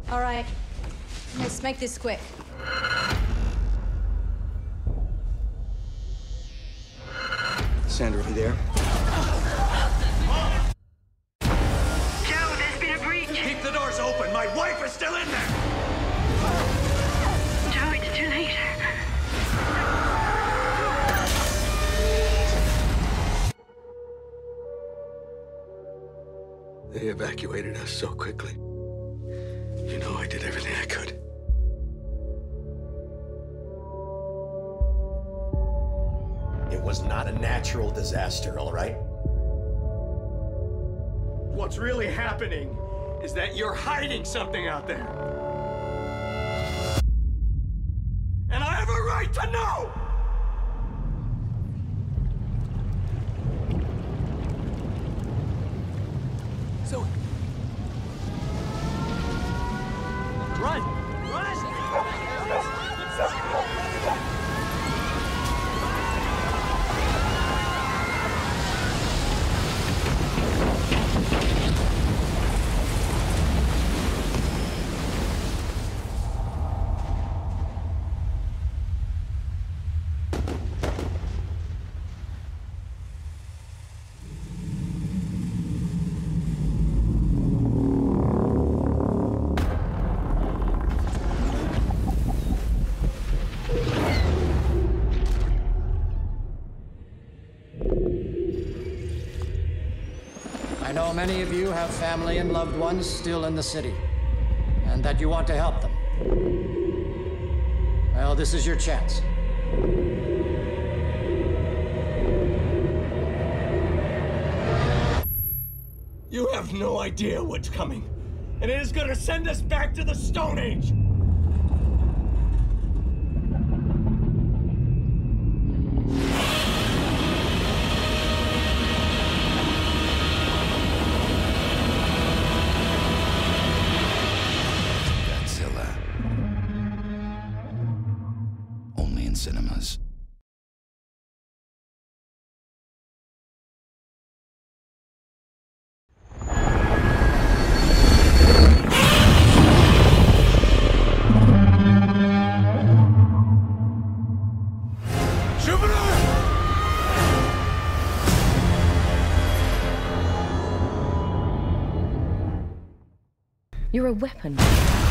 All right, let's make this quick. Sandra, are you there? Joe, there's been a breach. Keep the doors open. My wife is still in there. Joe, it's too late. They evacuated us so quickly. You know, I did everything I could. It was not a natural disaster, all right? What's really happening is that you're hiding something out there. And I have a right to know! Zoe! Run! I know many of you have family and loved ones still in the city, and that you want to help them. Well, this is your chance. You have no idea what's coming, and it is gonna send us back to the Stone Age! Godzilla. Only in cinemas. You're a weapon.